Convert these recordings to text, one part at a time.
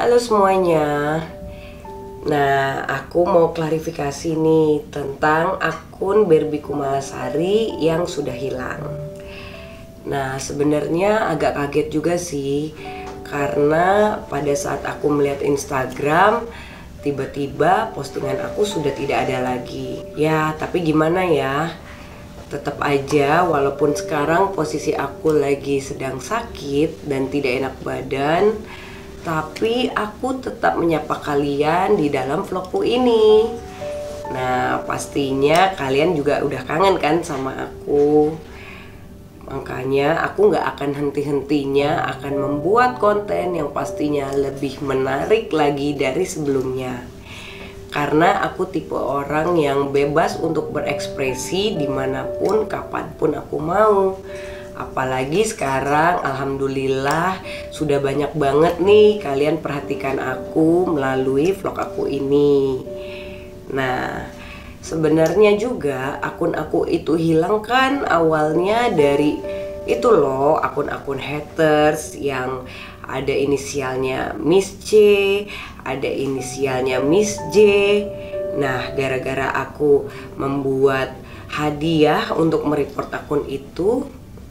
Halo semuanya. Nah, aku mau klarifikasi nih tentang akun Barbie Kumalasari yang sudah hilang. Nah, sebenarnya agak kaget juga sih, karena pada saat aku melihat Instagram, tiba-tiba postingan aku sudah tidak ada lagi. Ya, tapi gimana ya? Tetap aja, walaupun sekarang posisi aku lagi sedang sakit dan tidak enak badan, tapi aku tetap menyapa kalian di dalam vlogku ini. Nah, pastinya kalian juga udah kangen kan sama aku. Makanya aku gak akan henti-hentinya akan membuat konten yang pastinya lebih menarik lagi dari sebelumnya. Karena aku tipe orang yang bebas untuk berekspresi dimanapun, kapanpun aku mau. Apalagi sekarang alhamdulillah sudah banyak banget nih kalian perhatikan aku melalui vlog aku ini. Nah, sebenarnya juga akun aku itu hilang kan awalnya dari itu loh, akun-akun haters yang ada inisialnya Miss C, ada inisialnya Miss J. Nah, gara-gara aku membuat hadiah untuk mereport akun itu,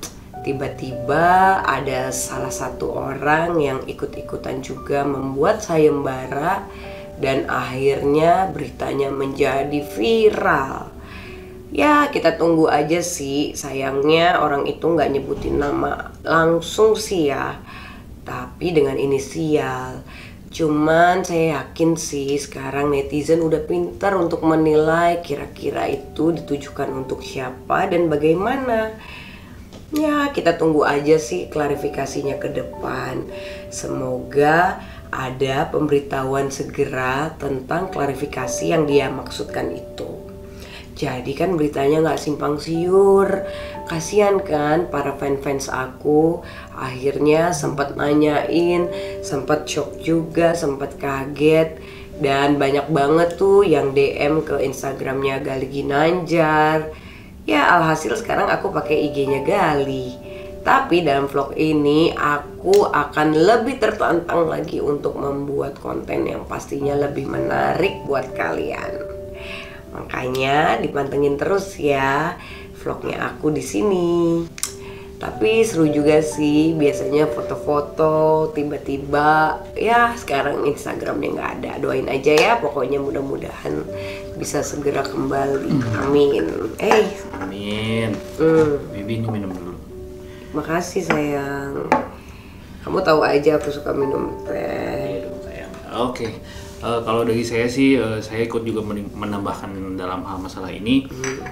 tiba-tiba ada salah satu orang yang ikut-ikutan juga membuat sayembara dan akhirnya beritanya menjadi viral. Ya, kita tunggu aja sih. Sayangnya orang itu nggak nyebutin nama langsung sih ya, tapi dengan inisial. Cuman saya yakin sih sekarang netizen udah pintar untuk menilai kira-kira itu ditujukan untuk siapa dan bagaimana. Ya, kita tunggu aja sih klarifikasinya ke depan. Semoga ada pemberitahuan segera tentang klarifikasi yang dia maksudkan itu. Jadi kan beritanya nggak simpang siur. Kasian kan para fans aku. Akhirnya sempat nanyain, sempat shock juga, sempat kaget. Dan banyak banget tuh yang DM ke Instagramnya Gali Ginanjar. Ya, alhasil sekarang aku pakai IG-nya Gali. Tapi dalam vlog ini aku akan lebih tertantang lagi untuk membuat konten yang pastinya lebih menarik buat kalian. Makanya dipantengin terus ya vlognya aku di sini. Tapi seru juga sih, biasanya foto-foto tiba-tiba ya sekarang Instagramnya nggak ada. Doain aja ya, pokoknya mudah-mudahan bisa segera kembali. Amin. Amin. Bibi ini minum dulu. Makasih sayang. Kamu tahu aja aku suka minum teh. Sayang. Oke. Kalau dari saya sih, saya ikut juga menambahkan dalam hal masalah ini.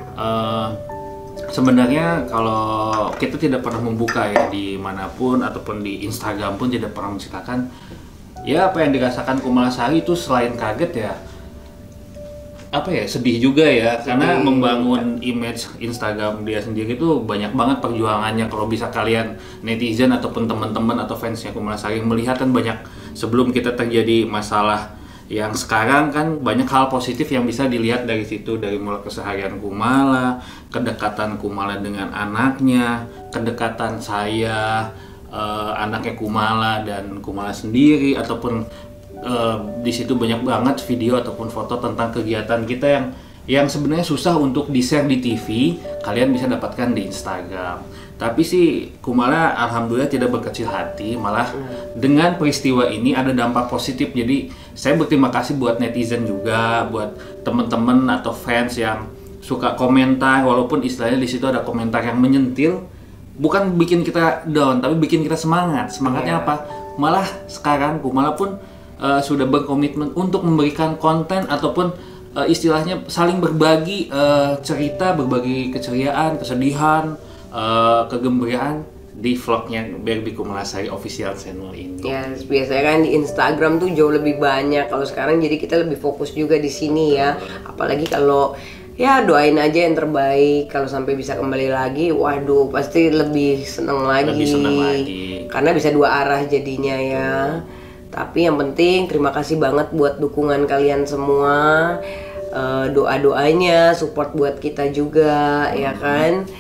Sebenarnya kalau kita tidak pernah membuka ya dimanapun ataupun di Instagram pun tidak pernah menceritakan ya apa yang dirasakan Kumalasari itu selain kaget ya apa ya, sedih juga ya, karena membangun image Instagram dia sendiri itu banyak banget perjuangannya. Kalau bisa kalian netizen ataupun teman-teman atau fansnya Kumalasari melihat kan banyak sebelum kita terjadi masalah yang sekarang kan banyak hal positif yang bisa dilihat dari situ, dari mulai keseharian Kumala, kedekatan Kumala dengan anaknya, kedekatan saya, anaknya Kumala dan Kumala sendiri, ataupun di situ banyak banget video ataupun foto tentang kegiatan kita yang sebenarnya susah untuk di-share di TV, kalian bisa dapatkan di Instagram. Tapi sih Kumala alhamdulillah tidak berkecil hati, malah dengan peristiwa ini ada dampak positif. Jadi saya berterima kasih buat netizen juga, buat teman-teman atau fans yang suka komentar, walaupun istilahnya di situ ada komentar yang menyentil, bukan bikin kita down, tapi bikin kita semangat. Semangatnya apa? Malah sekarang Kumala pun sudah berkomitmen untuk memberikan konten ataupun istilahnya saling berbagi cerita, berbagi keceriaan, kesedihan, kegembiraan di vlognya Barbie Kumalasari Official Channel ini. Ya, biasanya kan di Instagram tuh jauh lebih banyak. Kalau sekarang jadi kita lebih fokus juga di sini ya. Apalagi kalau ya doain aja yang terbaik. Kalau sampai bisa kembali lagi, waduh pasti lebih seneng lagi. Lebih seneng lagi. Karena bisa dua arah jadinya ya. Tapi yang penting terima kasih banget buat dukungan kalian semua. Doa-doanya, support buat kita juga ya kan.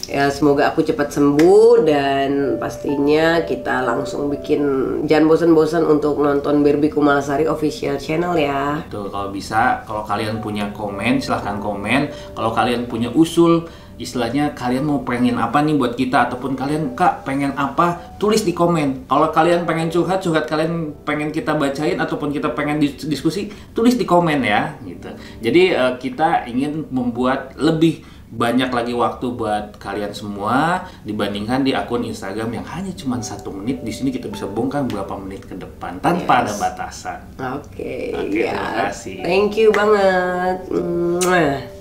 Ya semoga aku cepat sembuh dan pastinya kita langsung bikin, jangan bosan-bosan untuk nonton Barbie Kumalasari official channel ya. Tuh, kalau bisa, kalau kalian punya komen silahkan komen. Kalau kalian punya usul, istilahnya kalian mau pengen apa nih buat kita, ataupun kalian Kak pengen apa, tulis di komen. Kalau kalian pengen curhat kalian pengen kita bacain ataupun kita pengen diskusi, tulis di komen ya gitu. Jadi kita ingin membuat lebih banyak lagi waktu buat kalian semua dibandingkan di akun Instagram yang hanya cuma 1 menit. Di sini kita bisa bongkar berapa menit ke depan tanpa ada batasan. Oke, Oke, ya. terima kasih. Thank you banget. Mwah.